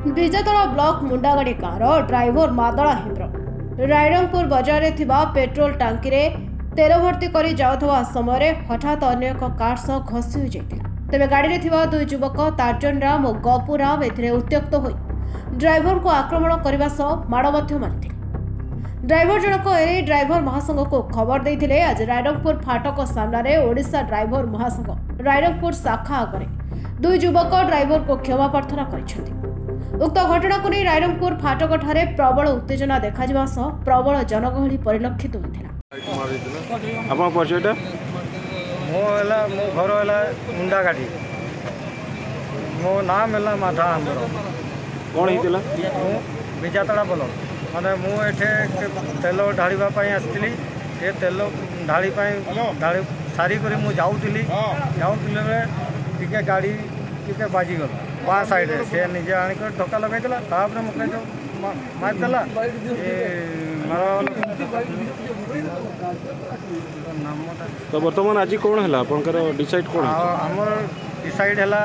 विजातला block मुंडागाड़ी गाँव driver मादला हेम्ब्र Rairangpur बजार में थिबा पेट्रोल टांकी रे तेल भर्ती करी जाउथवा समय हठात अन्य एक कार सह घसी हो जाइतिला। तेबे गाड़ी रे थिबा दुई युवक तार्जन राम और गपू राम एथिरे उत्त्यक्त होई ड्राइवर को आक्रमण करने सह माड़ मध्य मारिथिले। ड्राइवर जनक एने ड्राइवर महासंघ को खबर देइथिले। आज रायरंगपुर फाटक सामने ओडिशा ड्राइवर महासंघ रायरंगपुर शाखा आगे दुई युवक ड्राइवर को क्षमा प्रार्थना करिसेंति। उक्त घटना को नहीं रायरंगपुर फाटक ठारे प्रबल उत्तेजना देखा जिबा सह प्रबल जनगहली परिलक्षित होइथिला। आपन परिचयटा मो घर है मुंडागाड़ी मो नाम है माधा आंबर कौन होइतिला विजातला ब्लॉक माने मुझे तेल ढाड़ी आसती ये तेल ढाड़ी ढाड़ी सारी कर जाऊली टे गाड़ी टे बाजिगला बाँ साइड से निजे आणिक धक्का लगे मुझे जो मारिदेला तो बर्तमान आज कौन है आपंकर डिसाइड कौन आमर डिसाइड है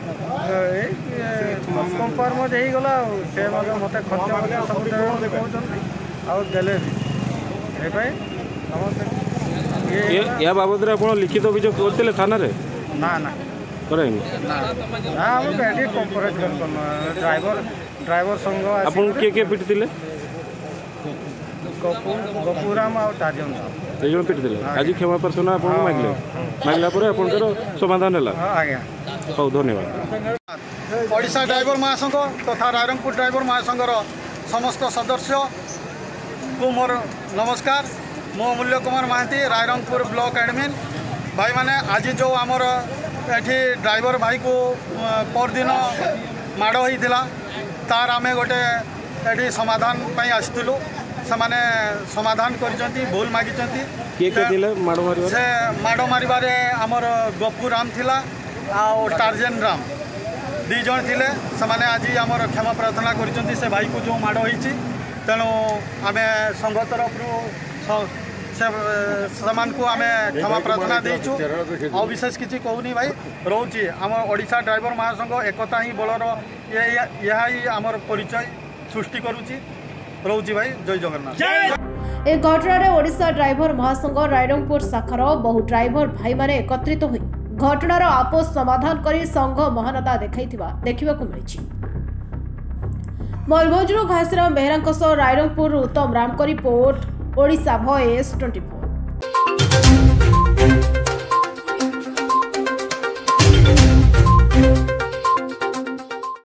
कंपार्मज हो गला से मत खर्च सब देले या बाबद आप लिखित अभियोग करते थाना रे ना ना ड्राइवर संघ आपन के पिटते गपुराम और तार्जन जन पिटते आज क्षमा प्रार्थना आप मांगले मांगला आपंकर समाधान है। हौ धन्यवाद। ओडिशा ड्राइवर महासंघ तथा रायरंगपुर ड्राइवर महासंघर समस्त सदस्य को मोर नमस्कार। मो मूल्य कुमार महांती रायरंगपुर ब्लॉक एडमिन भाई माने आज जो आमर एठी ड्राइवर भाई को परदिन माड़ होता तार आमे गोटे एठी समाधान पाई आसलु से माने समाधान करिसेंती भूल मागिसेंती से माड़ मारिबारे आमर गपू राम थिला आ टार्जन राम दी जन थिले से माने आज आमर क्षमा प्रार्थना करिसेंती से भाई को जो माड़ होईची तेणु आमे संघ तरफ समान को आमे क्षमा प्रार्थना देचु और विशेष किसी कहूनी भाई रोची आम ओडिशा ड्राइवर महासंघ एकता ही बलर यही आमर परिचय सृष्टि करुची रोची भाई जय जगन्नाथ। ए घटना ओडिशा ड्राइवर महासंघ रायरंगपुर शाखार बहु ड्राइवर भाई माने एकत्रित होई घटनार आपोष समाधान करी संघ महानता देखाइथिबा देखिबाकू मिलिछि। मयूरभंजरू घासीराम बेहरा रायरंगपुर उत्तम राम को रिपोर्ट ओडिशा वॉइस 24।